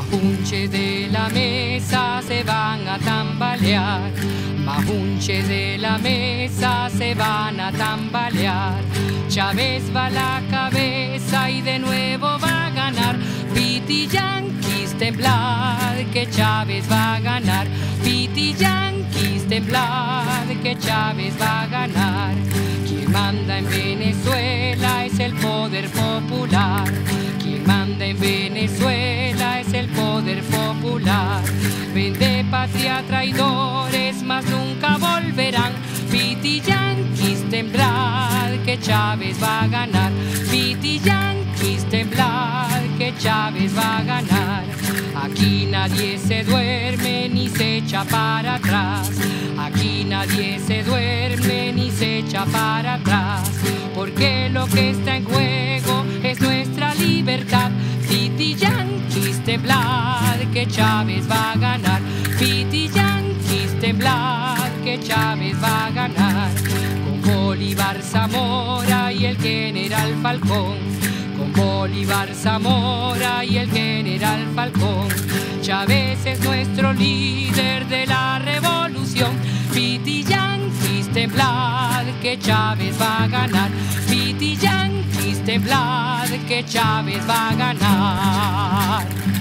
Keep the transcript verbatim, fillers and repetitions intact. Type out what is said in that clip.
Majunches de la mesa se van a tambalear, majunches de la mesa se van a tambalear. Chávez va a la cabeza y de nuevo va a ganar. Piti Yanquis temblad que Chávez va a ganar. Piti Yanquis temblad que Chávez va a ganar. Quien manda en Venezuela es el poder popular. Quien manda en Venezuela es el poder popular. Vende patria traidores, mas nunca volverán. Piti Yanquis temblad que Chávez va a ganar. Piti Yanquis temblad que Chávez va a ganar. Aquí nadie se duerme ni se echa para atrás. Aquí nadie se duerme ni se echa para atrás. Porque lo que está en juego es nuestra libertad. Piti Yanquis temblad que Chávez va a ganar. Piti Yanquis temblad que Chávez va a ganar. Con Bolívar Zamora y el general Falcón. Con Bolívar Zamora y el general Falcón. Chávez es nuestro líder de la revolución. Piti Yanquis temblad que Chávez va a ganar. Piti Yanquis temblad que Chávez va a ganar.